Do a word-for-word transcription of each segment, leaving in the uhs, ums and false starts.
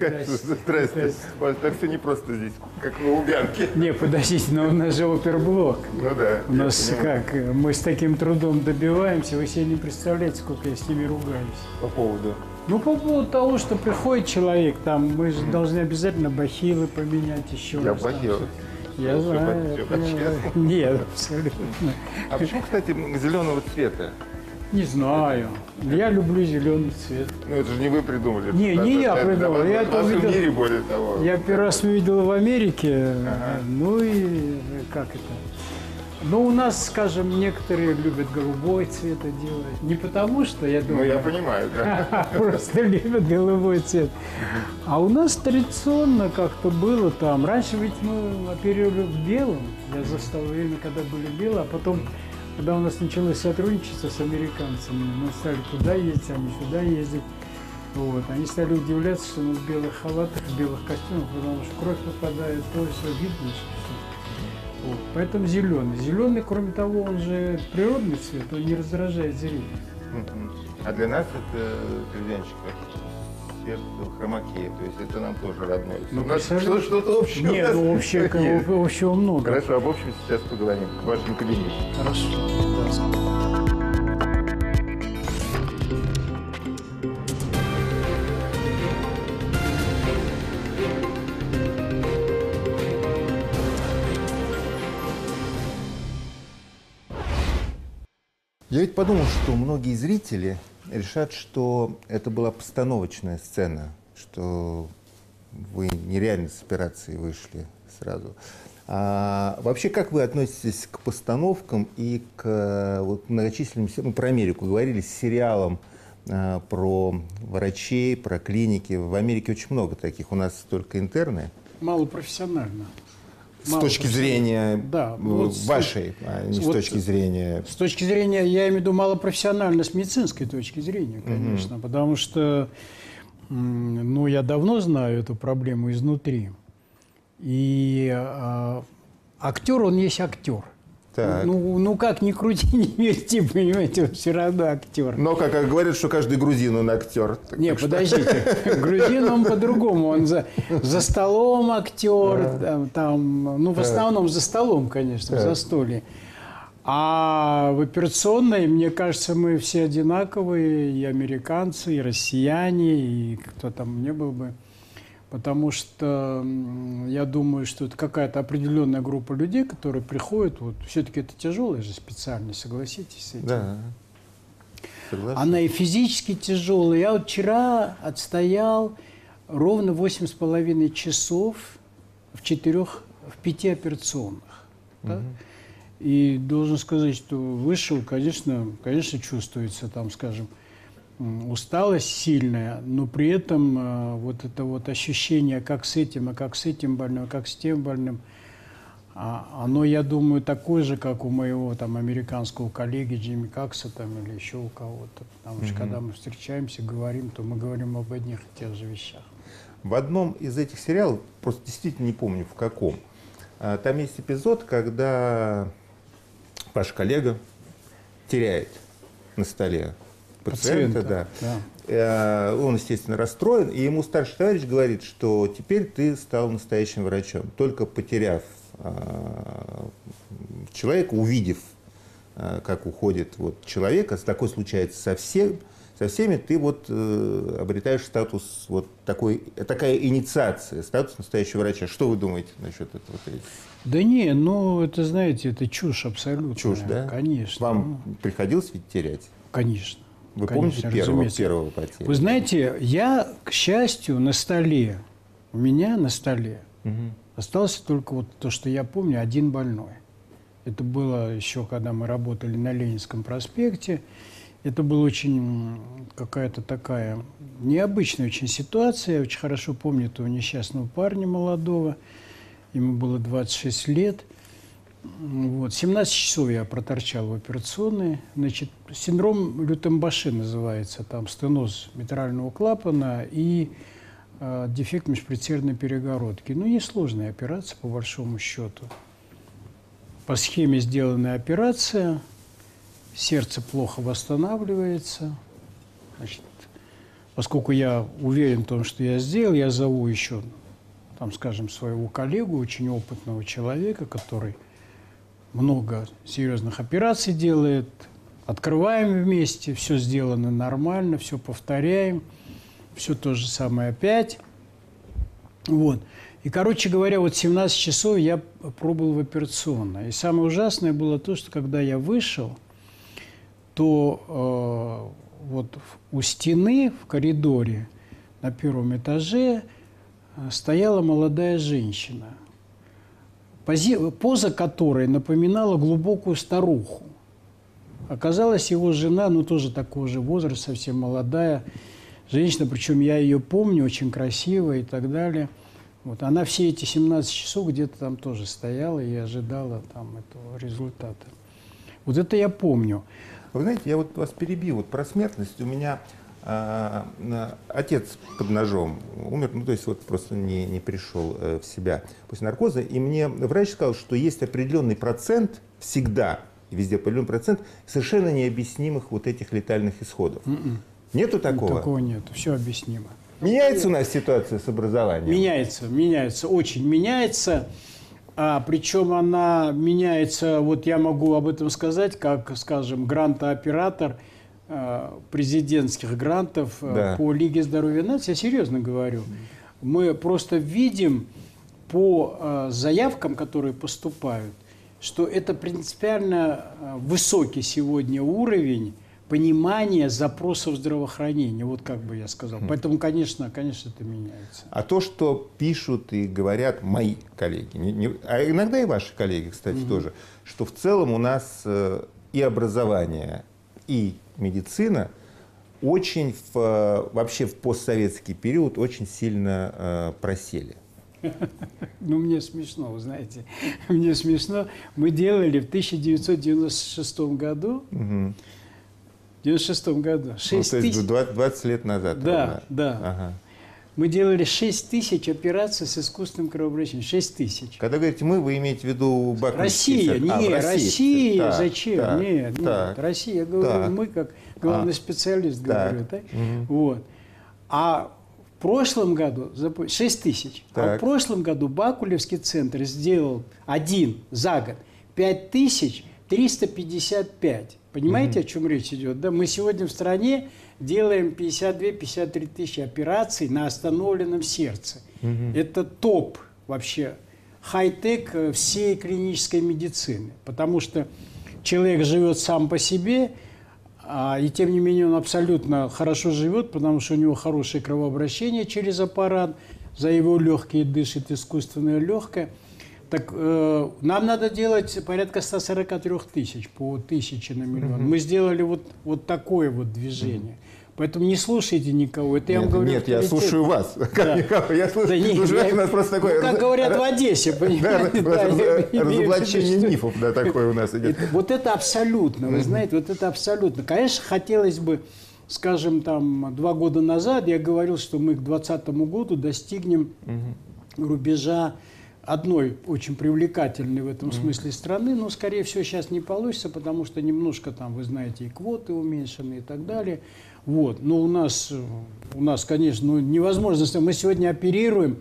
Здрасте. Так все не просто здесь, как на Лубянке. Не, подождите, но у нас же оперблок. Ну да. У нас как, мы с таким трудом добиваемся, вы себе не представляете, сколько я с ними ругаюсь. По поводу? Ну, по поводу того, что приходит человек, там, мы же должны обязательно бахилы поменять еще Я раз. бахил. Я Все знаю. по- я все понимаю. по-честному. Нет, абсолютно. А почему, кстати, зеленого цвета? Не знаю. Я люблю зеленый цвет. Ну это же не вы придумали. Не, не я Это- это придумал, в я это нашем увидел. мире, более того. Я первый раз увидел в Америке, ну и как это. Ну, у нас, скажем, некоторые любят голубой цвет делать. Не потому, что я Ну думаю, я понимаю, да. просто любят голубой цвет. А у нас традиционно как-то было там. Раньше ведь мы оперировали в белом. Я застал время, когда были белые, а потом, когда у нас началось сотрудничество с американцами, мы стали туда ездить, они сюда ездить. Вот. Они стали удивляться, что мы в белых халатах, в белых костюмах, потому что кровь попадает, то все видно. Что... Вот. Поэтому зеленый. Зеленый, кроме того, он же природный цвет, он не раздражает зрение. А для нас это президентчик цвет хромакея, то есть это нам тоже родной. Ну, у нас что- что-то общее. у Нет, нас ну общего, есть. общего много. Хорошо, об общем сейчас поговорим в вашем кабинете. Хорошо. Да. Я ведь подумал, что многие зрители решат, что это была постановочная сцена, что вы нереально с операции вышли сразу. А вообще, как вы относитесь к постановкам и к вот, многочисленным, ну, про Америку говорили, сериалам а, про врачей, про клиники? В Америке очень много таких, у нас только интерны. Мало профессионально. С точки зрения да, вот вашей, с, а не вот, с точки зрения... С точки зрения, я имею в виду малопрофессионально, с медицинской точки зрения, конечно. Mm-hmm. Потому что, ну, я давно знаю эту проблему изнутри. И а, актер, он есть актер. Так. Ну, ну, как ни крути, ни верти, понимаете, он все равно актер. Но, как говорят, что каждый грузин, он актер. Не, подождите. Грузин, он по-другому. Он за, за столом актер, там, там, ну, в основном за столом, конечно, в застолье. А в операционной, мне кажется, мы все одинаковые, и американцы, и россияне, и кто там не был бы. Потому что я думаю, что это какая-то определенная группа людей, которые приходят. Вот, все-таки это тяжелая же специальность, согласитесь с этим? Да. Согласен. Она и физически тяжелая. Я вот вчера отстоял ровно восемь с половиной часов в четырех, в пяти операционных. Угу. Да? И должен сказать, что вышел, конечно, конечно, чувствуется там, скажем, усталость сильная, но при этом э, вот это вот ощущение, как с этим, а как с этим больным, а как с тем больным, а, оно, я думаю, такое же, как у моего там американского коллеги Джимми Какса там, или еще у кого-то. Потому что, mm-hmm. когда мы встречаемся, говорим, то мы говорим об одних и тех же вещах. В одном из этих сериалов, просто действительно не помню в каком, там есть эпизод, когда ваш коллега теряет на столе пациента, Пациента, да. да. Он, естественно, расстроен, и ему старший товарищ говорит, что теперь ты стал настоящим врачом. Только потеряв человека, увидев, как уходит вот человек, а такое случается со, всем, со всеми, ты вот э, обретаешь статус, вот такой, такая инициация, статус настоящего врача. Что вы думаете насчет этого? Да не, ну, это, знаете, это чушь абсолютно. Чушь, да? Конечно. Вам приходилось ведь терять? Конечно. Вы Конечно, помните первого, первого потерю? Вы знаете, я, к счастью, на столе, у меня на столе угу. остался только вот то, что я помню, один больной. Это было еще, когда мы работали на Ленинском проспекте. Это была очень какая-то такая необычная очень ситуация. Я очень хорошо помню этого несчастного парня молодого. Ему было двадцать шесть лет. Вот. семнадцать часов я проторчал в операционной. Значит, синдром Лютембаши называется. Там стеноз митрального клапана и э, дефект межпредсердной перегородки. Ну, несложная операция, по большому счету. По схеме сделанная операция. Сердце плохо восстанавливается. Значит, поскольку я уверен в том, что я сделал, я зову еще, там, скажем, своего коллегу, очень опытного человека, который много серьезных операций делает. Открываем вместе, все сделано нормально, все повторяем, все то же самое опять. Вот. И, короче говоря, вот семнадцать часов я пробыл в операционной. И самое ужасное было то, что когда я вышел, то э, вот у стены в коридоре на первом этаже стояла молодая женщина, поза которой напоминала глубокую старуху. Оказалась его жена, ну тоже такого же возраста, совсем молодая женщина, причем я ее помню, очень красивая и так далее. Вот. Она все эти семнадцать часов где-то там тоже стояла и ожидала там этого результата. Вот это я помню. Вы знаете, я вот вас перебью, вот про смертность. У меня а, отец под ножом умер, ну то есть вот просто не, не пришел э, в себя после наркоза, и мне врач сказал, что есть определенный процент всегда, везде определенный процент совершенно необъяснимых вот этих летальных исходов. Mm-mm. Нету такого? Такого нету, все объяснимо. Меняется у нас ситуация с образованием? Меняется, меняется, очень меняется. А, причем она меняется, вот я могу об этом сказать, как, скажем, грантооператор э, президентских грантов э, да. по Лиге здоровья нации. Я серьезно говорю. Мы просто видим по э, заявкам, которые поступают, что это принципиально э, высокий сегодня уровень понимание запросов здравоохранения, вот как бы я сказал. Поэтому, конечно, конечно, это меняется. А то, что пишут и говорят мои коллеги, не, не, а иногда и ваши коллеги, кстати, угу. тоже, что в целом у нас э, и образование, и медицина очень в, вообще в постсоветский период очень сильно э, просели. Ну, мне смешно, вы знаете. Мне смешно. Мы делали в тысяча девятьсот девяносто шестом году угу. В девяносто шестом году. шесть ну, то есть тысяч... двадцать лет назад. Да, ровно. да. Ага. Мы делали шесть тысяч операций с искусственным кровообращением. шесть тысяч. Когда говорите «мы», вы имеете в виду Россия. А, нет, Россия. Так, зачем? Так, нет, так, нет. Россия. Я говорю, так. мы как главный а, специалист говорю. Так. Так? Угу. Вот. А в прошлом году шесть тысяч. А в прошлом году Бакулевский центр сделал один за год пять тысяч триста пятьдесят пять. Понимаете, mm-hmm. о чем речь идет? Да? Мы сегодня в стране делаем пятьдесят две — пятьдесят три тысячи операций на остановленном сердце. Mm-hmm. Это топ вообще, хай-тек всей клинической медицины. Потому что человек живет сам по себе, а, и тем не менее он абсолютно хорошо живет, потому что у него хорошее кровообращение через аппарат, за его легкие дышит искусственное легкое. Так э, нам надо делать порядка ста сорока трёх тысяч по тысяче на миллион. Mm-hmm. Мы сделали вот, вот такое вот движение. Mm-hmm. Поэтому не слушайте никого. Это я нет, вам говорю. Нет, я слушаю вас. Да. Я слушаю, да нет, уже я, у нас просто такое... Ну, как говорят в Одессе, понимаете? Разоблачение мифов, да, такое у нас идет. Вот это абсолютно, вы знаете, вот это абсолютно. Конечно, хотелось бы, скажем, там, два года назад я говорил, что мы к двадцатому году достигнем рубежа одной очень привлекательной в этом mm-hmm. смысле страны, но, скорее всего, сейчас не получится, потому что немножко там, вы знаете, и квоты уменьшены и так далее. Вот. Но у нас, у нас, конечно, ну, невозможно. Мы сегодня оперируем,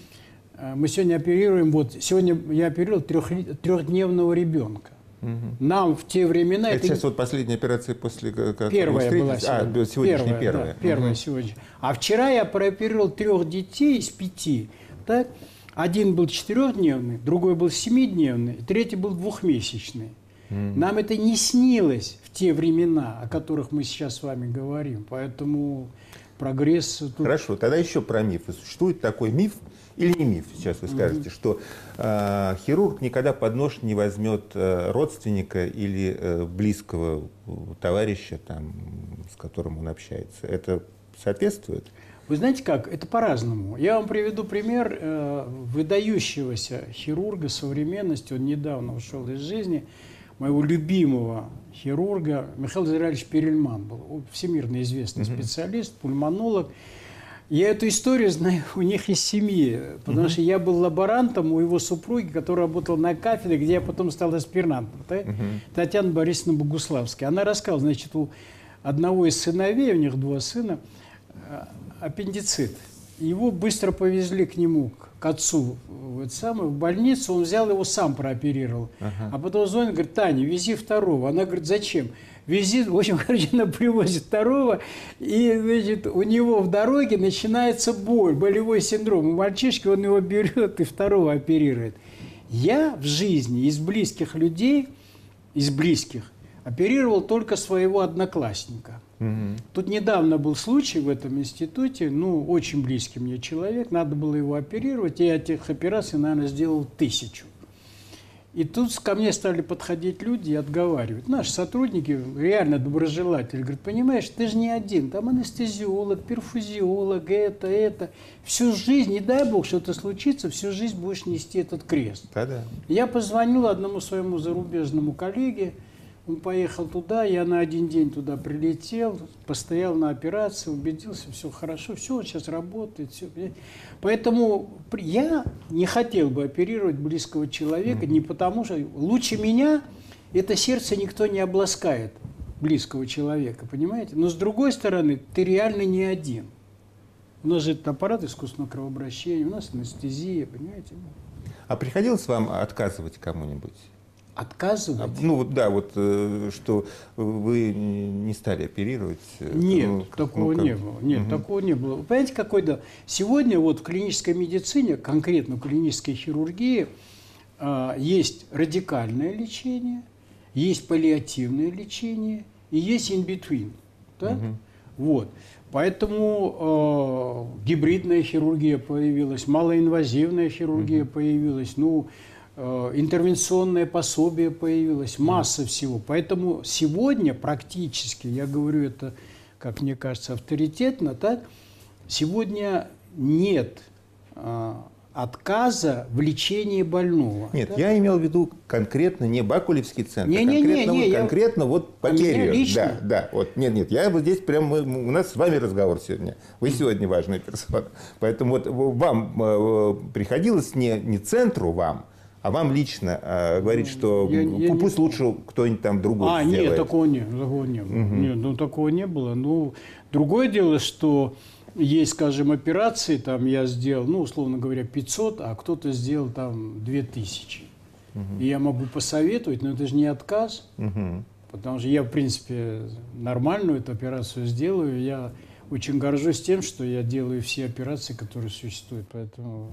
мы сегодня оперируем, вот, сегодня я оперировал трех, трехдневного ребенка. Mm-hmm. Нам в те времена... Это, это сейчас вот последняя операция после... Как первая была сегодня. А, сегодняшняя первая. Да, первая mm-hmm. сегодня. А вчера я прооперировал трех детей из пяти, так? Один был четырехдневный, другой был семидневный, третий был двухмесячный. Mm. Нам это не снилось в те времена, о которых мы сейчас с вами говорим. Поэтому прогресс... Тут... Хорошо, тогда еще про мифы. Существует такой миф, или не миф, сейчас вы скажете, mm-hmm. что э, хирург никогда под нож не возьмет э, родственника или э, близкого товарища, там, с которым он общается. Это соответствует? Вы знаете как? Это по-разному. Я вам приведу пример э, выдающегося хирурга современности. Он недавно ушел из жизни. Моего любимого хирурга Михаил Израилевич Перельман был. Всемирно известный mm-hmm. специалист, пульмонолог. Я эту историю знаю у них из семьи. Потому mm-hmm. что я был лаборантом у его супруги, которая работала на кафедре, где я потом стал аспирантом. Да? Mm-hmm. Татьяна Борисовна Богуславская. Она рассказывала, значит, у одного из сыновей, у них два сына, аппендицит. Его быстро повезли к нему, к отцу, вот самое, в больницу. Он взял его, сам прооперировал. Ага. А потом звонит, говорит: Таня, вези второго. Она говорит: зачем? Вези, в общем, короче, она привозит второго, и, значит, у него в дороге начинается боль, болевой синдром. У мальчишки, он его берет и второго оперирует. Я в жизни из близких людей, из близких, оперировал только своего одноклассника. Угу. Тут недавно был случай в этом институте, ну, очень близкий мне человек, надо было его оперировать, я этих операций, наверное, сделал тысячу. И тут ко мне стали подходить люди и отговаривать. Наши сотрудники, реально доброжелатели, говорят: понимаешь, ты же не один, там анестезиолог, перфузиолог, это, это. Всю жизнь, не дай бог что-то случится, всю жизнь будешь нести этот крест. Да-да. Я позвонил одному своему зарубежному коллеге, он поехал туда, я на один день туда прилетел, постоял на операции, убедился, все хорошо, все, он сейчас работает. Все. Поэтому я не хотел бы оперировать близкого человека, mm-hmm. не потому что лучше меня это сердце никто не обласкает, близкого человека, понимаете? Но с другой стороны, ты реально не один. У нас же этот аппарат искусственного кровообращения, у нас анестезия, понимаете? А приходилось вам отказывать кому-нибудь? Отказывать? Ну, вот, да, вот, что вы не стали оперировать. Нет, ну, такого ну, не было. Нет, угу. такого не было. Вы понимаете, какой да? Сегодня вот в клинической медицине, конкретно в клинической хирургии, есть радикальное лечение, есть паллиативное лечение и есть in-between. Так? Угу. Вот. Поэтому э, гибридная хирургия появилась, малоинвазивная хирургия угу. появилась, ну, интервенционное пособие появилось, масса всего. Поэтому сегодня практически, я говорю это, как мне кажется, авторитетно, так, сегодня нет а, отказа в лечении больного. Нет, так? я имел в виду конкретно не Бакулевский центр, не, а конкретно, не, не, вот, я... конкретно вот по мере. Да, да, вот, нет, нет, я вот здесь прям, у нас с вами разговор сегодня. Вы сегодня важная персона. Поэтому вот вам э, приходилось не, не центру вам, а вам лично э, говорить, что я, я пусть не... лучше кто-нибудь там другой а, сделает. А, нет, такого не, такого не было. Угу. Нет, ну, такого не было. Ну, другое дело, что есть, скажем, операции, там я сделал, ну, условно говоря, пятьсот, а кто-то сделал там две тысячи. Угу. И я могу посоветовать, но это же не отказ. Угу. Потому что я, в принципе, нормальную эту операцию сделаю. Я очень горжусь тем, что я делаю все операции, которые существуют. Поэтому...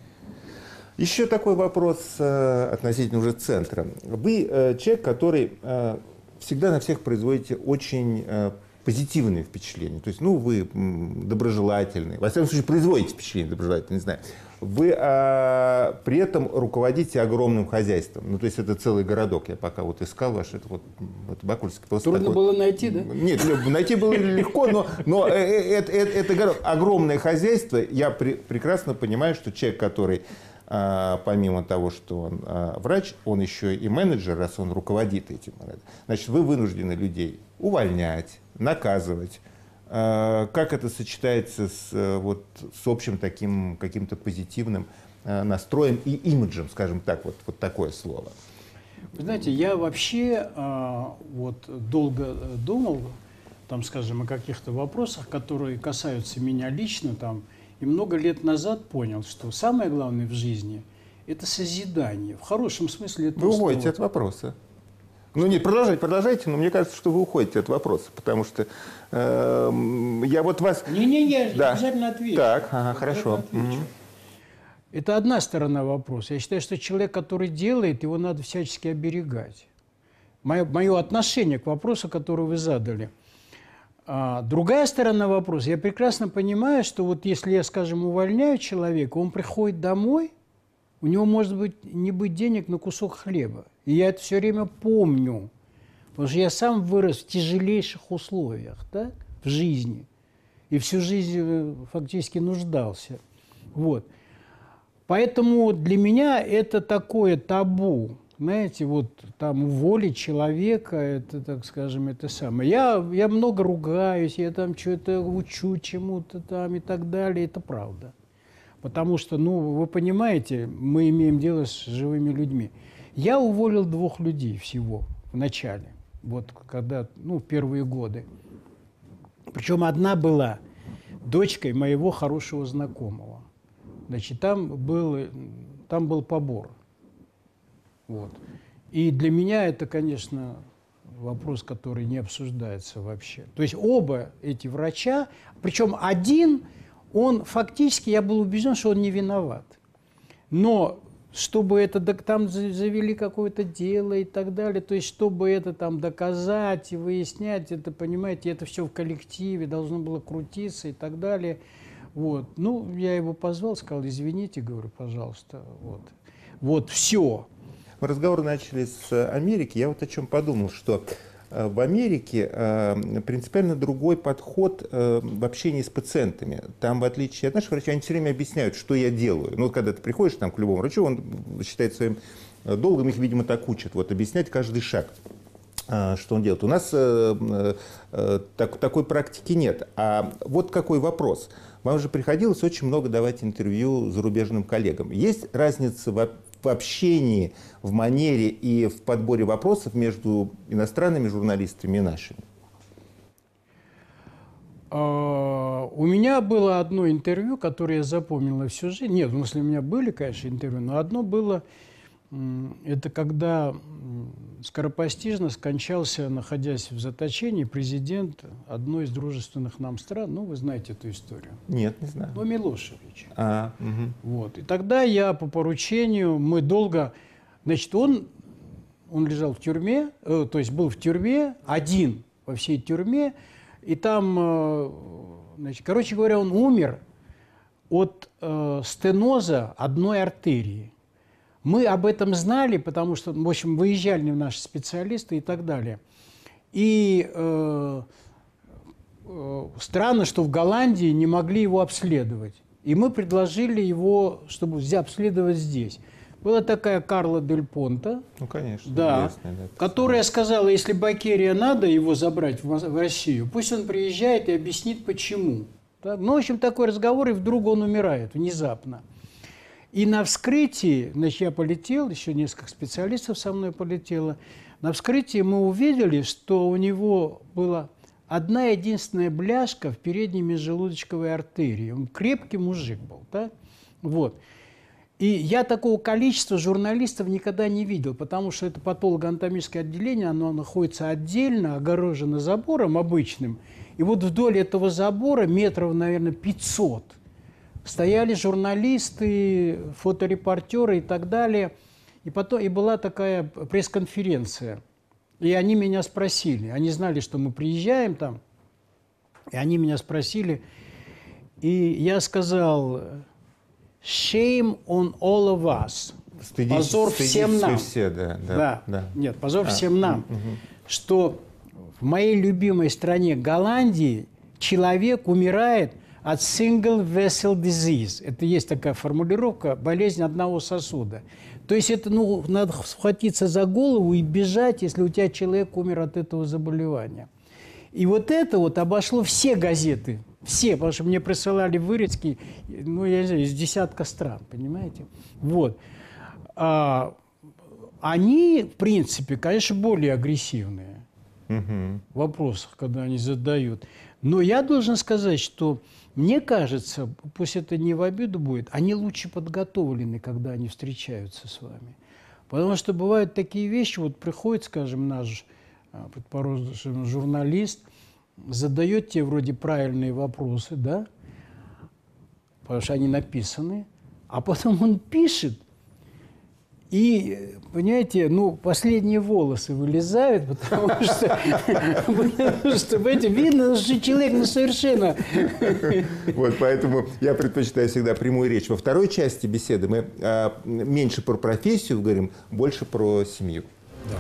Еще такой вопрос э, относительно уже центра. Вы э, человек, который э, всегда на всех производите очень э, позитивные впечатления. То есть, ну, вы м, доброжелательный. Во всяком случае, производите впечатление доброжелательное, не знаю. Вы э, при этом руководите огромным хозяйством. Ну, то есть, это целый городок. Я пока вот искал ваш, это вот, вот Бакульский. Трудно такой... было найти, да? Нет, найти было легко, но, но это, это, это город. Огромное хозяйство. Я при, прекрасно понимаю, что человек, который... помимо того, что он врач, он еще и менеджер, раз он руководит этим. Значит, вы вынуждены людей увольнять, наказывать. Как это сочетается с, вот, с общим таким каким-то позитивным настроем и имиджем, скажем так, вот, вот такое слово? Вы знаете, я вообще вот, долго думал, там, скажем, о каких-то вопросах, которые касаются меня лично, там, и много лет назад понял, что самое главное в жизни – это созидание. В хорошем смысле этого слова. Вы слова. уходите от вопроса. Ну, нет, продолжайте, продолжайте, но мне кажется, что вы уходите от вопроса, потому что э, я вот вас… Не-не-не, да. обязательно отвечу. Так, ага, хорошо. Отвечу. Угу. Это одна сторона вопроса. Я считаю, что человек, который делает, его надо всячески оберегать. Мое, мое отношение к вопросу, который вы задали – А другая сторона вопроса, я прекрасно понимаю, что вот если я, скажем, увольняю человека, он приходит домой, у него может быть не быть денег на кусок хлеба. И я это все время помню, потому что я сам вырос в тяжелейших условиях, да, в жизни, и всю жизнь фактически нуждался. Вот. Поэтому для меня это такое табу. Знаете, вот там уволить человека, это, так скажем, это самое. Я, я много ругаюсь, я там что-то учу чему-то там и так далее, это правда. Потому что, ну, вы понимаете, мы имеем дело с живыми людьми. Я уволил двух людей всего в начале, вот когда, ну, первые годы. Причем одна была дочкой моего хорошего знакомого. Значит, там был, там был побор. Вот. И для меня это, конечно, вопрос, который не обсуждается вообще. То есть оба эти врача, причем один, он фактически, я был убежден, что он не виноват. Но чтобы это, там завели какое-то дело и так далее, то есть чтобы это там доказать и выяснять, это, понимаете, это все в коллективе должно было крутиться и так далее. Вот. Ну, я его позвал, сказал, извините, говорю, пожалуйста. Вот, вот все. Мы разговор начали с Америки. Я вот о чем подумал, что в Америке принципиально другой подход в общении с пациентами. Там, в отличие от наших врачей, они все время объясняют, что я делаю. Ну, когда ты приходишь там, к любому врачу, он считает своим долгом, их, видимо, так учат, вот, объяснять каждый шаг, что он делает. У нас так, такой практики нет. А вот какой вопрос. Вам же приходилось очень много давать интервью зарубежным коллегам. Есть разница в в общении, в манере и в подборе вопросов между иностранными журналистами и нашими? У меня было одно интервью, которое я запомнил на всю жизнь. Нет, в смысле, у меня были, конечно, интервью, но одно было, это когда скоропостижно скончался, находясь в заточении, президент одной из дружественных нам стран. Ну, вы знаете эту историю. Нет, не знаю. Ну, Милошевич. А, угу. Вот. И тогда я по поручению, мы долго... Значит, он, он лежал в тюрьме, э, то есть был в тюрьме, один во всей тюрьме, и там, э, значит, короче говоря, он умер от э, стеноза одной артерии. Мы об этом знали, потому что, в общем, выезжали наши специалисты и так далее. И э, э, странно, что в Голландии не могли его обследовать. И мы предложили его, чтобы обследовать здесь. Была такая Карла Дель Понта, ну, конечно, да, известная, да, которая сказала, если Бакерия надо его забрать в Россию, пусть он приезжает и объяснит, почему. Так? Ну, в общем, такой разговор, и вдруг он умирает внезапно. И на вскрытии, значит, я полетел, еще несколько специалистов со мной полетело, на вскрытии мы увидели, что у него была одна единственная бляшка в передней межжелудочковой артерии. Он крепкий мужик был, да? Вот. И я такого количества журналистов никогда не видел, потому что это патологоанатомическое отделение, оно находится отдельно, огорожено забором обычным. И вот вдоль этого забора метров, наверное, пятьсот стояли журналисты, фоторепортеры и так далее. И потом и была такая пресс-конференция. И они меня спросили. Они знали, что мы приезжаем там. И они меня спросили. И я сказал, shame on all of us. Стыдись, позор всем нам. Все, да, да, да. Да. Нет, позор а, всем нам. Угу. Что в моей любимой стране Голландии человек умирает от single vessel disease. Это есть такая формулировка, болезнь одного сосуда. То есть это, ну, надо схватиться за голову и бежать, если у тебя человек умер от этого заболевания. И вот это вот обошло все газеты, все, потому что мне присылали вырезки, ну, я не знаю, из десятка стран, понимаете? Вот. А, они, в принципе, конечно, более агрессивные угу. в вопросах, когда они задают. Но я должен сказать, что мне кажется, пусть это не в обиду будет, они лучше подготовлены, когда они встречаются с вами. Потому что бывают такие вещи, вот приходит, скажем, наш, предположим, журналист, задает тебе вроде правильные вопросы, да, потому что они написаны, а потом он пишет, и, понимаете, ну, последние волосы вылезают, потому что, потому что видно, что человек ну, совершенно... Вот, поэтому я предпочитаю всегда прямую речь. Во второй части беседы мы а, меньше про профессию говорим, больше про семью. Да.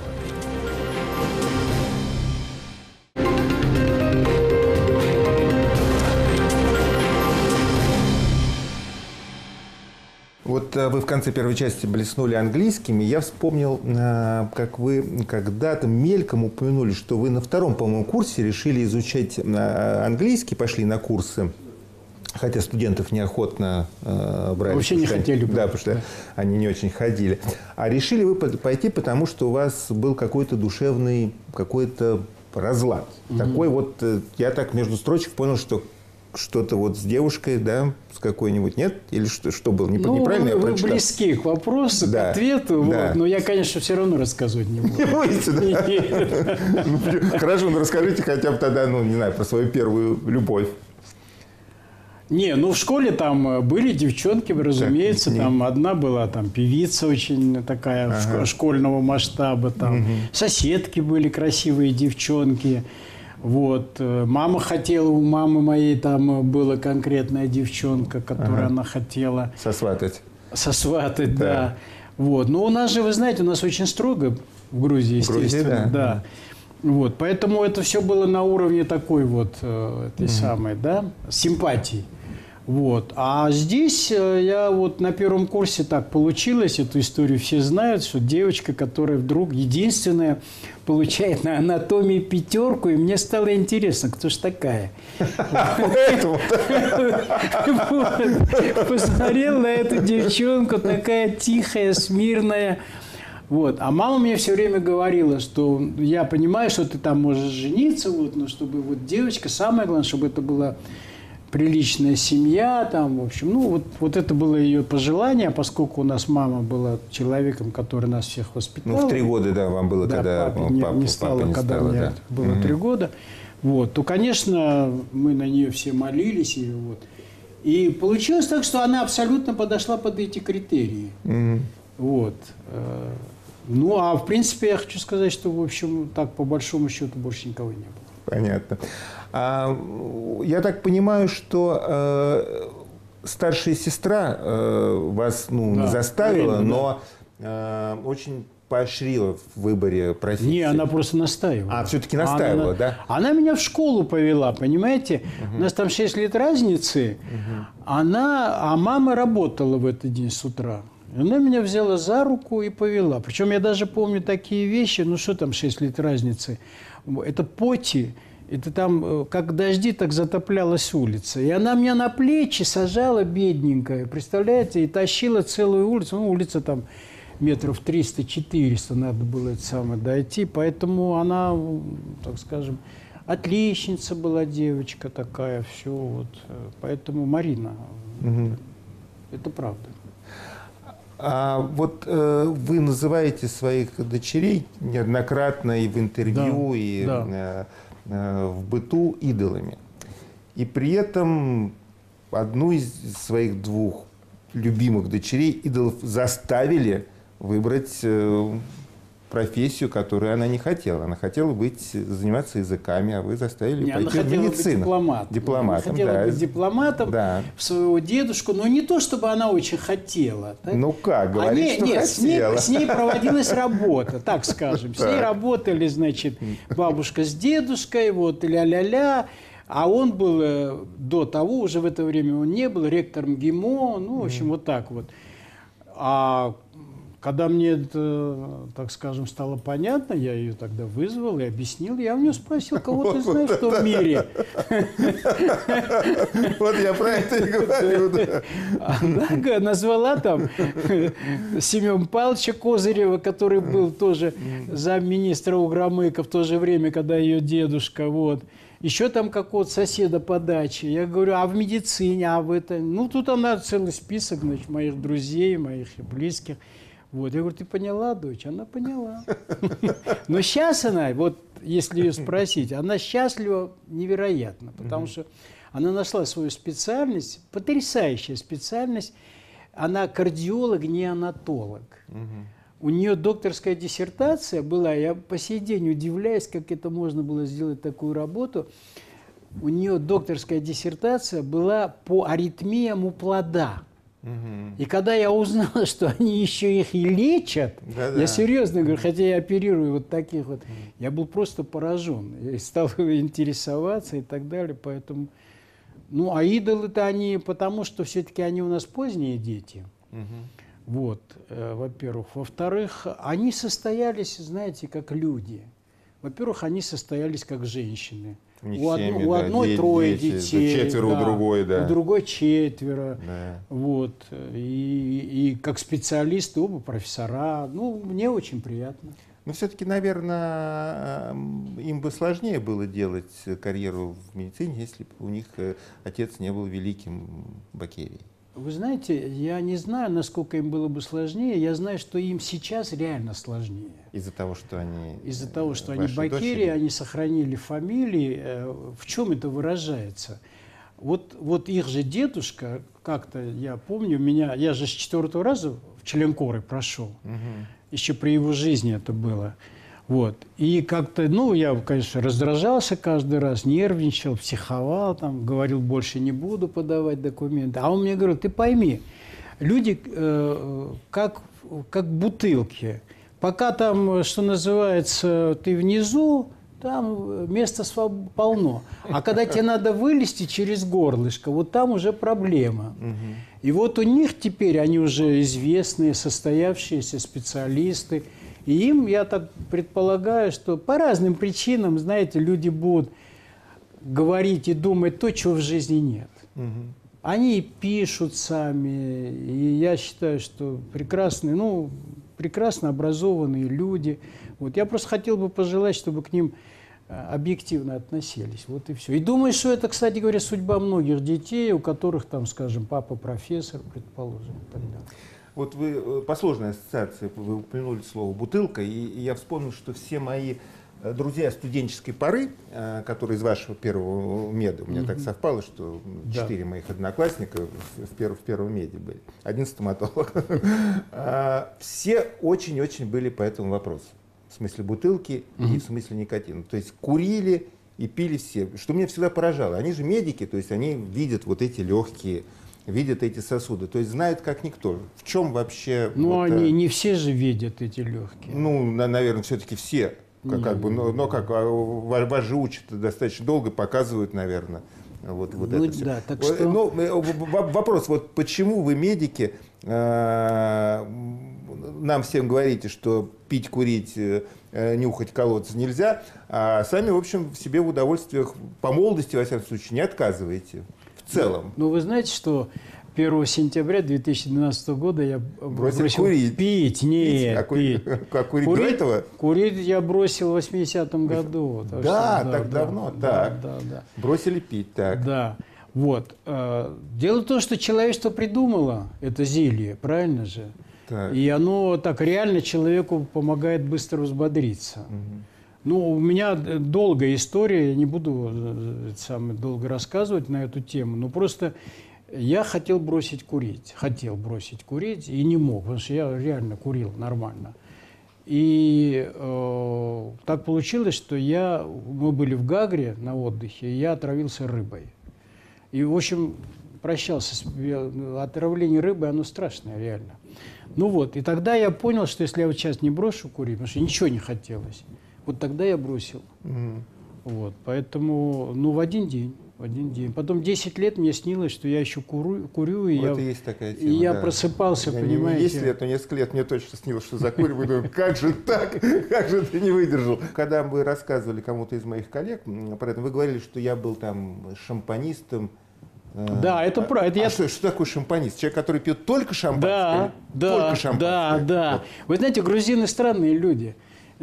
Вот вы в конце первой части блеснули английским, и я вспомнил, как вы когда-то мельком упомянули, что вы на втором, по-моему, курсе решили изучать английский, пошли на курсы, хотя студентов неохотно брали. Вообще не хотели бы. Да, потому что они не очень ходили. А решили вы пойти, потому что у вас был какой-то душевный, какой-то разлад. Угу. Такой вот, я так между строчек понял, что что-то вот с девушкой, да, с какой-нибудь, нет? Или что, что было? Не, ну, неправильно вы, я вы прочитал? близки к вопросу, да, к ответу. Да. Вот, но я, конечно, все равно рассказывать не буду. Не будете, да? Хорошо, ну расскажите хотя бы тогда, ну, не знаю, про свою первую любовь. Не, ну в школе там были девчонки, разумеется, так, там одна была там певица очень такая ага. школьного масштаба, там угу. соседки были красивые девчонки, вот. Мама хотела, у мамы моей там была конкретная девчонка, которую ага. она хотела сосватать. Сосватать, да. да. Вот. Но у нас же, вы знаете, у нас очень строго в Грузии, естественно, в Грузии, да. да. Вот. Поэтому это все было на уровне такой вот этой угу. самой, да, симпатии. Вот. А здесь я вот на первом курсе так получилось, эту историю все знают, что девочка, которая вдруг единственная получает на анатомии пятерку, и мне стало интересно, кто ж такая. Посмотрел на эту девчонку, такая тихая, смирная. Вот. А мама мне все время говорила, что я понимаю, что ты там можешь жениться, вот, но чтобы вот девочка, самое главное, чтобы это была приличная семья, там, в общем, ну, вот, вот это было ее пожелание, поскольку у нас мама была человеком, который нас всех воспитал. Ну, в три года, да, вам было, да, когда папе не, папу, не стало, папа не когда стало, мне да. было три mm-hmm. года, вот, то, конечно, мы на нее все молились, и вот. И получилось так, что она абсолютно подошла под эти критерии. Mm-hmm. Вот. Ну, а в принципе, я хочу сказать, что, в общем, так, по большому счету, больше никого не было. Понятно. А, я так понимаю, что э, старшая сестра э, вас ну, да, не заставила, время, но да. э, очень поощрила в выборе профессии. Не, она просто настаивала. А, все-таки настаивала, она, да? Она меня в школу повела, понимаете? Угу. У нас там шесть лет разницы. Угу. Она, а мама работала в этот день с утра. Она меня взяла за руку и повела. Причем я даже помню такие вещи, ну что там шесть лет разницы. Это поти, это там как дожди, так затоплялась улица. И она меня на плечи сажала, бедненькая, представляете, и тащила целую улицу. Ну, улица там метров триста-четыреста надо было это самое дойти. Поэтому она, так скажем, отличница была девочка такая, все вот. Поэтому Марина, угу. это правда. А вот э, вы называете своих дочерей неоднократно и в интервью, да, и да. Э, э, в быту идолами. И при этом одну из своих двух любимых дочерей идолов заставили выбрать э, профессию, которую она не хотела. Она хотела быть, заниматься языками, а вы заставили не, пойти в медицину. Быть дипломатом. Дипломатом, она хотела да. быть дипломатом да. в своего дедушку, но не то, чтобы она очень хотела. Так? Ну как, говорит, Они, что нет, хотела. С ней, с ней проводилась работа, так скажем. С ней работали, значит, бабушка с дедушкой, вот, ля-ля-ля. А он был до того, уже в это время он не был, ректором ГИМО, ну, в общем, вот так вот. А когда мне это, так скажем, стало понятно, я ее тогда вызвал и объяснил. Я у нее спросил, кого ты знаешь, что в мире? Вот я про это и говорю. Она назвала там Семена Павловича Козырева, который был тоже замминистра Угромыка в то же время, когда ее дедушка, вот. Еще там какого-то соседа по даче. Я говорю, а в медицине, а в это... Ну, тут она целый список, значит, моих друзей, моих близких. Вот, я говорю, ты поняла, дочь? Она поняла. Но сейчас она, вот если ее спросить, она счастлива невероятно, потому что она нашла свою специальность, потрясающая специальность. Она кардиолог, неонатолог. У нее докторская диссертация была, я по сей день удивляюсь, как это можно было сделать такую работу. У нее докторская диссертация была по аритмиям у плода. Угу. И когда я узнал, что они еще их и лечат, да-да. Я серьезно говорю, хотя я оперирую вот таких вот, я был просто поражен. Я стал интересоваться и так далее, поэтому... Ну, а идолы-то они, потому что все-таки они у нас поздние дети. Угу. Вот, э, во-первых. Во-вторых, они состоялись, знаете, как люди. Во-первых, они состоялись как женщины. У, семьи, од... у да, одной дети, трое детей, четверо да, у другой, да. У другой четверо. Да. Вот. И, и как специалисты оба профессора. Ну, мне очень приятно. Но все-таки, наверное, им бы сложнее было делать карьеру в медицине, если бы у них отец не был великим бактерией. Вы знаете, я не знаю, насколько им было бы сложнее. Я знаю, что им сейчас реально сложнее. Из-за того, что они... Из-за того, что они бактерии, они сохранили фамилии. В чем это выражается? Вот, вот их же дедушка, как-то я помню, меня, я же с четвертого раза в членкоры прошел. Угу. Еще при его жизни это было. Вот. И как-то, ну, я, конечно, раздражался каждый раз, нервничал, психовал, там, говорил, больше не буду подавать документы. А он мне говорил, ты пойми, люди э, как, как бутылки. Пока там, что называется, ты внизу, там места полно. А когда тебе надо вылезти через горлышко, вот там уже проблема. Угу. И вот у них теперь, они уже известные, состоявшиеся специалисты. И им, я так предполагаю, что по разным причинам, знаете, люди будут говорить и думать то, чего в жизни нет. Угу. Они пишут сами, и я считаю, что прекрасные, ну, прекрасно образованные люди. Вот. Я просто хотел бы пожелать, чтобы к ним объективно относились. Вот и все. И думаю, что это, кстати говоря, судьба многих детей, у которых там, скажем, папа профессор, предположим, и так далее. Вот вы по сложной ассоциации вы упомянули слово «бутылка», и, и я вспомнил, что все мои друзья студенческой поры, которые из вашего первого меда, у меня mm-hmm. так совпало, что четыре да. моих одноклассника в, перв, в первом меде были, один стоматолог, все очень-очень были по этому вопросу. В смысле бутылки mm-hmm. и в смысле никотина. То есть курили и пили все. Что меня всегда поражало. Они же медики, то есть они видят вот эти легкие, видят эти сосуды, то есть знают как никто. В чем вообще... Ну, вот, они а... не все же видят эти легкие. Ну, на, наверное, все-таки все. Как, как бы, но, но как, вас же учат достаточно долго, показывают, наверное. Вот, вот ну, это все. Да, так что... Ну, вопрос, вот почему вы, медики, э, нам всем говорите, что пить, курить, э, нюхать, колоться нельзя, а сами, в общем, себе в удовольствиях, по молодости, во всяком случае, не отказываете в целом? Ну, вы знаете, что первого сентября две тысячи двенадцатого года я бросил, бросил курить. Пить, нет, а пить. А курить, курить до этого? Курить я бросил в восьмидесятом году. Да, что, да, так да, давно, да, так. Да, да. Бросили пить, так. Да, вот. Дело в том, что человечество придумало это зелье, правильно же? Так. И оно так реально человеку помогает быстро взбодриться. Угу. Ну, у меня долгая история, я не буду сам долго рассказывать на эту тему, но просто я хотел бросить курить, хотел бросить курить и не мог, потому что я реально курил нормально. И э, так получилось, что я, мы были в Гагре на отдыхе, и я отравился рыбой. И, в общем, прощался с отравление рыбой, оно страшное, реально. Ну вот, и тогда я понял, что если я вот сейчас не брошу курить, потому что ничего не хотелось, вот тогда я бросил. Mm. Вот, поэтому, ну, в один день, в один день. Потом десять лет мне снилось, что я еще курю, курю и, вот я, и, есть такая тема, и я да. просыпался, я понимаете. Не десять лет, но несколько лет мне точно снилось, что закуриваю. Думаю, как же так? Как же ты не выдержал? Когда вы рассказывали кому-то из моих коллег про это, вы говорили, что я был там шампанистом. Да, это правда. А, я... а что, что такое шампанист? Человек, который пьет только шампанское? Да, да, только шампанское. да, да. Вот. Вы знаете, грузины странные люди.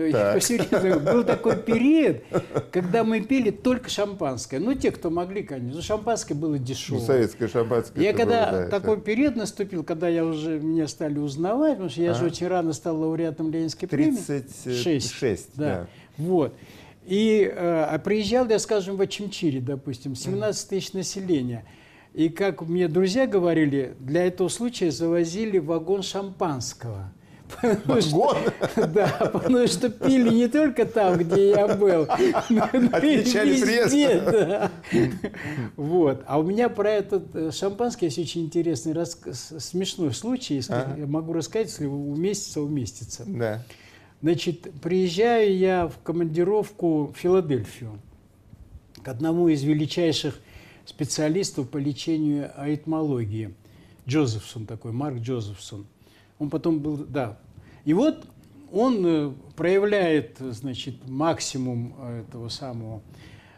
Был такой период, когда мы пили только шампанское. Ну, те, кто могли, конечно. Шампанское было дешевое. Ну, советское шампанское. Я когда было, да, такой это... период период наступил, когда я уже, меня стали узнавать, потому что я а? же очень рано стал лауреатом Ленинской премии. тридцать шесть, да. да. Вот. И а приезжал я, скажем, в Очимчире, допустим, семнадцать тысяч населения. И, как мне друзья говорили, для этого случая завозили вагон шампанского. Потому что, да, потому что пили не только там, где я был, но и везде. Да. Вот. А у меня про этот шампанский есть очень интересный, рассказ, смешной случай, если ага. я могу рассказать, если уместится, уместится. Да. Значит, приезжаю я в командировку в Филадельфию к одному из величайших специалистов по лечению аритмологии. Джозефсон такой, Марк Джозефсон. Он потом был, да. И вот он проявляет, значит, максимум этого самого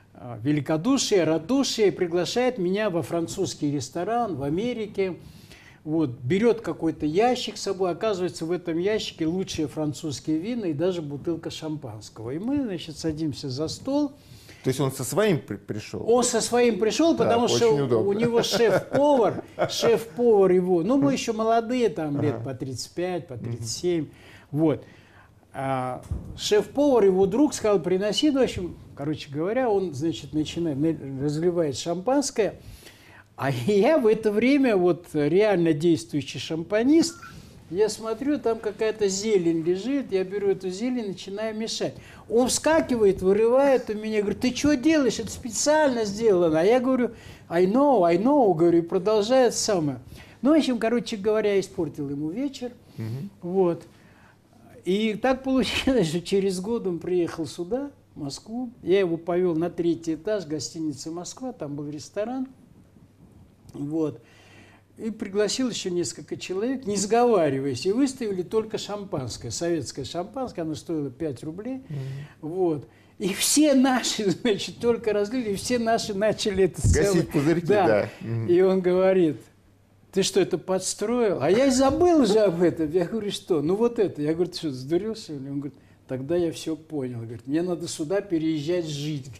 великодушия, радушия и приглашает меня во французский ресторан в Америке. вот, берет какой-то ящик с собой, оказывается, в этом ящике лучшие французские вина и даже бутылка шампанского. И мы, значит, садимся за стол. То есть он со своим при пришел? Он со своим пришел, потому да, что удобно. у него шеф-повар, шеф-повар его, ну, мы еще молодые, там, лет по тридцать пять, по тридцать семь, вот. А шеф-повар, его друг, сказал, приноси, ну, в общем, короче говоря, он, значит, начинает, разливает шампанское, а я в это время, вот, реально действующий шампанист, я смотрю, там какая-то зелень лежит, я беру эту зелень, начинаю мешать. Он вскакивает, вырывает у меня, говорит, ты что делаешь, это специально сделано. А я говорю, I know, I know, говорю, и продолжает самое. Ну, в общем, короче говоря, испортил ему вечер, mm-hmm. вот. И так получилось, что через год он приехал сюда, в Москву, я его повел на третий этаж гостиницы «Москва», там был ресторан, вот. И пригласил еще несколько человек, не сговариваясь, и выставили только шампанское, советское шампанское, оно стоило пять рублей, mm-hmm. вот. И все наши, значит, только разлили, и все наши начали это гасить целое... пузырьки, да. да. Mm-hmm. И он говорит, ты что, это подстроил? А я и забыл уже об этом. Я говорю, что? Ну вот это. Я говорю, ты что, сдурился? Он говорит, тогда я все понял. Говорит, мне надо сюда переезжать жить.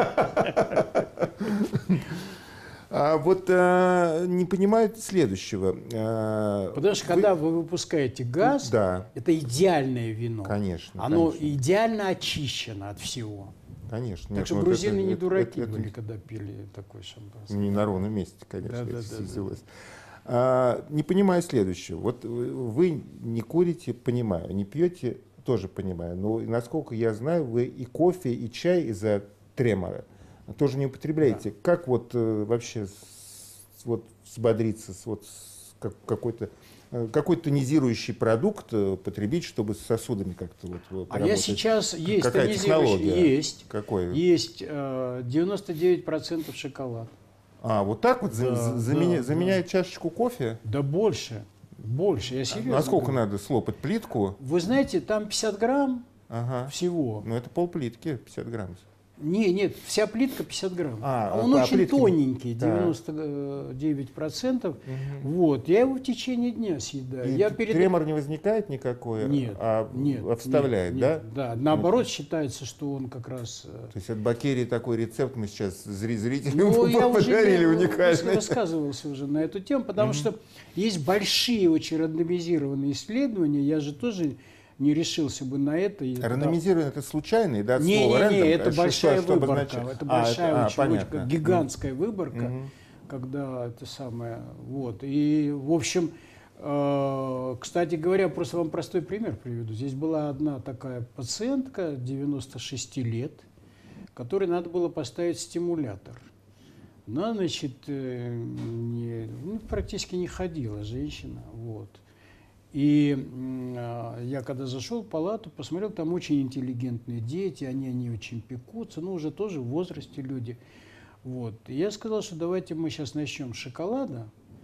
А вот а, не понимают следующего. А, Потому что вы... когда вы выпускаете газ, да. это идеальное вино. Конечно. Оно конечно. идеально очищено от всего. Конечно. Так Нет, что ну, грузины это, не это, дураки это, были, это... когда пили такой шампанское. Не на ровном месте, конечно, да, это да, снизилось. Да. А, не понимаю следующего. Вот вы не курите, понимаю, не пьете, тоже понимаю. Но, насколько я знаю, вы и кофе, и чай из-за тремора тоже не употребляете. Да. Как вот э, вообще с, вот, взбодриться, с, вот, с как, какой-то э, какой тонизирующий продукт э, потребить, чтобы с сосудами как-то вот, вот А работать? я сейчас есть Какая тонизирующий, технология? есть. Какой? Есть э, девяносто девять процентов шоколад. А, вот так вот да, за, заменя, да, заменяет да. чашечку кофе? Да больше. Больше, я серьезно. А сколько говорю. надо слопать плитку? Вы знаете, там пятьдесят грамм Ага. всего. Ну, это полплитки, пятьдесят грамм. Не, нет, вся плитка пятьдесят грамм. А, Он а очень плитка... тоненький, да. девяносто девять процентов. Угу. Вот, я его в течение дня съедаю. И я перед... тремор не возникает никакой? Нет, а, нет, а вставляет, нет, да? Нет, да, наоборот, ну, считается, что он как раз... То есть от Бакерии такой рецепт мы сейчас зрителям ну, я подарили уже уникальный. Я высказывался уже на эту тему, потому mm-hmm. что есть большие, очень рандомизированные исследования, я же тоже не решился бы на это. Рандомизирование это случайный, да, не, слово? Не, не, не, это что, большая что, выборка, что это большая, а, очень, а, очень гигантская mm-hmm. выборка, mm-hmm. когда это самое, вот, и, в общем, э, кстати говоря, просто вам простой пример приведу. Здесь была одна такая пациентка, девяноста шести лет, которой надо было поставить стимулятор. Она, значит, э, не, ну, практически не ходила, женщина, вот. И э, я когда зашел в палату, посмотрел, там очень интеллигентные дети, они, они очень пекутся, ну, уже тоже в возрасте люди. Вот. И я сказал, что давайте мы сейчас начнем с шоколада.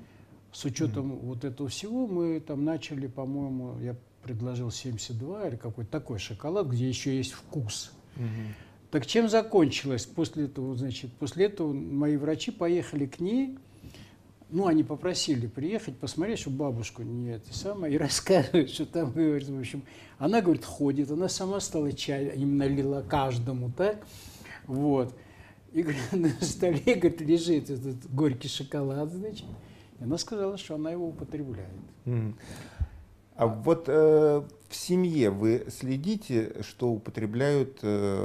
С учетом mm-hmm. вот этого всего мы там начали, по-моему, я предложил семьдесят два или какой-то такой шоколад, где еще есть вкус. Mm-hmm. Так чем закончилось? После этого, значит, после этого мои врачи поехали к ней. Ну, они попросили приехать, посмотреть, чтобы бабушку не это самое, и рассказывать, что там, говорит, в общем, она, говорит, ходит, она сама стала чай, им налила каждому, так, вот. И, говорит, на столе, говорит, лежит этот горький шоколад, значит, и она сказала, что она его употребляет. Mm. А вот э, в семье вы следите, что употребляют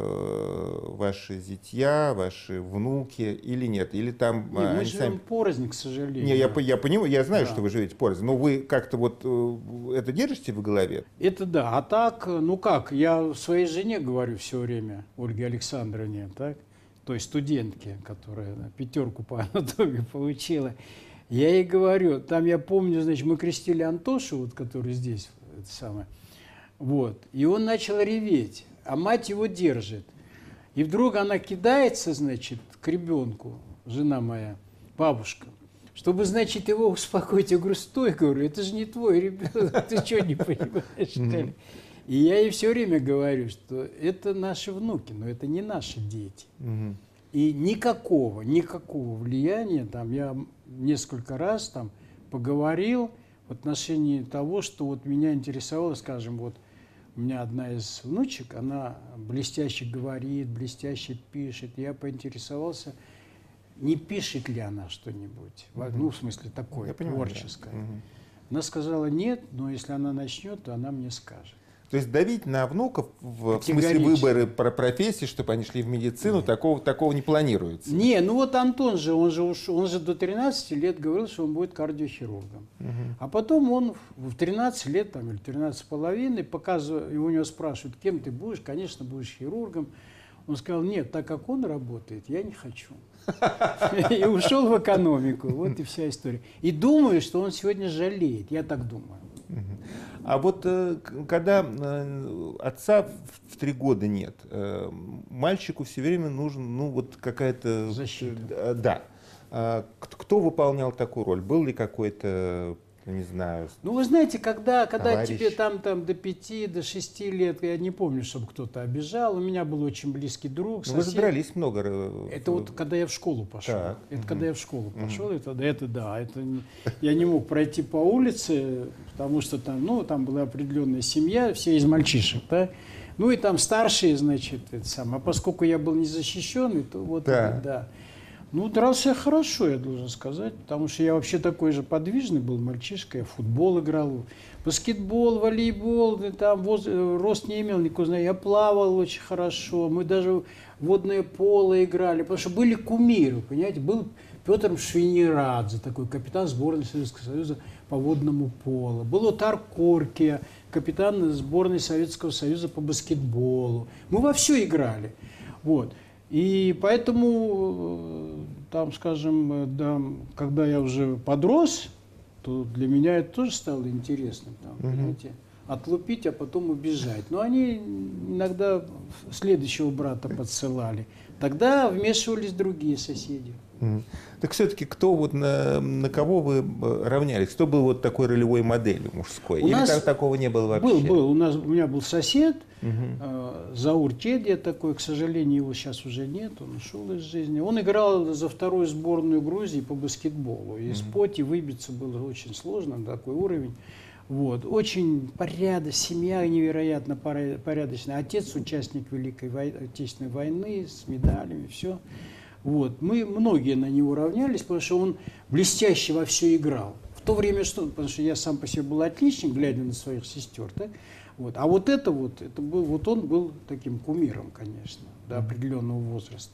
э, ваши зятья, ваши внуки или нет? Или там... Не, мы живем сами... порознь, к сожалению. Не, я, я понимаю, я знаю, да. что вы живете порознь, но вы как-то вот э, это держите в голове? Это да. А так, ну как, я своей жене говорю все время, Ольге Александровне, так, той студентке, которая да, пятерку по анатомии получила. Я ей говорю, там я помню, значит, мы крестили Антошу, вот, который здесь, это самое, вот, и он начал реветь, а мать его держит. И вдруг она кидается, значит, к ребенку, жена моя, бабушка, чтобы, значит, его успокоить. Я говорю, стой, говорю, это же не твой ребенок, ты что, не понимаешь, что ли? И я ей все время говорю, что это наши внуки, но это не наши дети. И никакого, никакого влияния, там, я несколько раз там поговорил в отношении того, что вот меня интересовало, скажем, вот у меня одна из внучек, она блестяще говорит, блестяще пишет. Я поинтересовался, не пишет ли она что-нибудь, mm-hmm. ну, в смысле, такое, Я творческое. Понимаю, да. Mm-hmm. Она сказала нет, но если она начнет, то она мне скажет. То есть давить на внуков в, в смысле выборы про профессии, чтобы они шли в медицину, да. такого, такого не планируется? Не, ну вот Антон же, он же, ушел, он же до тринадцати лет говорил, что он будет кардиохирургом. Угу. А потом он в тринадцать лет, там, или тринадцать с половиной, показывает, у него спрашивают, кем ты будешь, конечно, будешь хирургом. Он сказал, нет, так как он работает, я не хочу. И ушел в экономику. Вот и вся история. И думаю, что он сегодня жалеет. Я так думаю. А вот когда отца в три года нет, мальчику все время нужен, ну, вот какая-то... защита. Да. Кто выполнял такую роль? Был ли какой-то... не знаю. Ну, вы знаете, когда, когда товарищ. тебе там, там до пяти, до шести лет, я не помню, чтобы кто-то обижал. У меня был очень близкий друг, сосед. Вы же дрались много. Это вот когда я в школу пошел. Так. Это угу. когда я в школу пошел, угу. это, это да. Это не, я не мог пройти по улице, потому что там, ну, там была определенная семья, все из мальчишек, да. Ну и там старшие, значит, это самое. А поскольку я был незащищенный, то вот да. это, да. Ну, дрался я хорошо, я должен сказать, потому что я вообще такой же подвижный был мальчишка, я в футбол играл, баскетбол, волейбол, там воз... рост не имел никакого, я плавал очень хорошо, мы даже водное поло играли, потому что были кумиры, понимаете, был Петр Швейнирадзе, такой капитан сборной Советского Союза по водному полу, был Отар Коркия, капитан сборной Советского Союза по баскетболу, мы во все играли, вот. И поэтому, там, скажем, да, когда я уже подрос, то для меня это тоже стало интересным, там, угу. понимаете, отлупить, а потом убежать. Но они иногда следующего брата подсылали. Тогда вмешивались другие соседи. Mm. Так все-таки кто вот на, на кого вы равнялись? Кто был вот такой ролевой моделью мужской? У Или нас так, такого не было вообще? Был, был. У, нас, у меня был сосед, uh-huh. э, Заур Тедия такой, к сожалению, его сейчас уже нет, он ушел из жизни. Он играл за вторую сборную Грузии по баскетболу. Из uh-huh. поти выбиться было очень сложно, такой уровень. Вот. Очень порядочная, семья невероятно порядочная. Отец участник Великой вой... Отечественной войны с медалями, все. Вот. Мы многие на него равнялись, потому что он блестяще во все играл. В то время, что, потому что я сам по себе был отличник, глядя на своих сестер. Да? Вот. А вот это вот, это был, вот он был таким кумиром, конечно, до определенного возраста.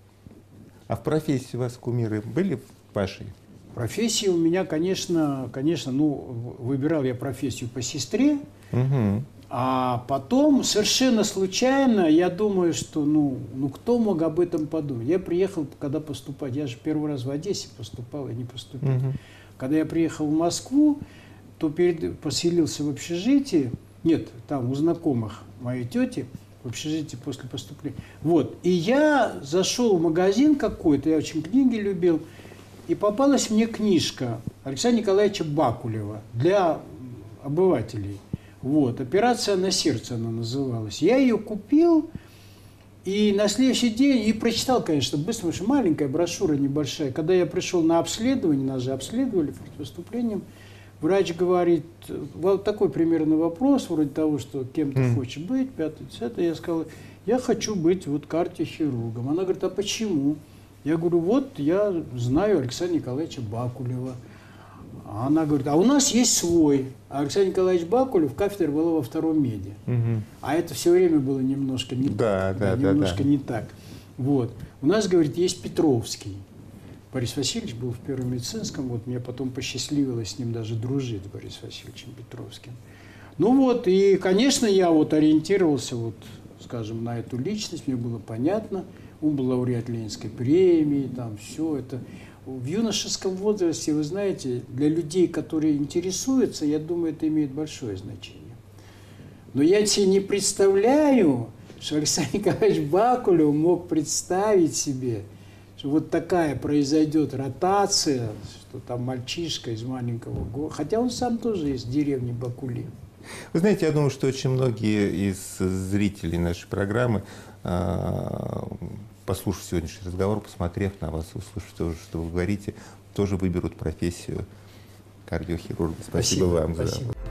А в профессии у вас кумиры были ваши? Профессия у меня, конечно, конечно, ну, выбирал я профессию по сестре, угу. а потом совершенно случайно, я думаю, что, ну, ну, кто мог об этом подумать? Я приехал, когда поступать, я же первый раз в Одессе поступал, и не поступил. Угу. Когда я приехал в Москву, то перед, поселился в общежитии, нет, там у знакомых моей тети, в общежитии после поступления. Вот, и я зашел в магазин какой-то, я очень книги любил, и попалась мне книжка Александра Николаевича Бакулева для обывателей. Вот, «Операция на сердце» она называлась. Я ее купил, и на следующий день, и прочитал, конечно, быстро, потому что маленькая брошюра небольшая. Когда я пришел на обследование, нас же обследовали перед поступлением, врач говорит, вот такой примерно вопрос, вроде того, что кем ты mm. хочешь быть, пятое, десятое. Я сказал, я хочу быть вот кардиохирургом. Она говорит, а почему? Я говорю, вот я знаю Александра Николаевича Бакулева. А она говорит, а у нас есть свой. А Александр Николаевич Бакулев, кафедра была во втором меде. Угу. А это все время было немножко не да, так. Да, да, да, немножко да. не так. Вот. У нас, говорит, есть Петровский. Борис Васильевич был в Первом медицинском. Вот мне потом посчастливилось с ним даже дружить, с Борисом Васильевичем Петровским. Ну вот, и, конечно, я вот ориентировался, вот, скажем, на эту личность. Мне было понятно. Он был лауреат Ленинской премии, там все это. В юношеском возрасте, вы знаете, для людей, которые интересуются, я думаю, это имеет большое значение. Но я себе не представляю, что Александр Николаевич Бакулев мог представить себе, что вот такая произойдет ротация, что там мальчишка из маленького города, хотя он сам тоже из деревни Бакули. Вы знаете, я думаю, что очень многие из зрителей нашей программы, послушав сегодняшний разговор, посмотрев на вас, услышав то, что вы говорите, тоже выберут профессию кардиохирурга. Спасибо, спасибо вам за спасибо.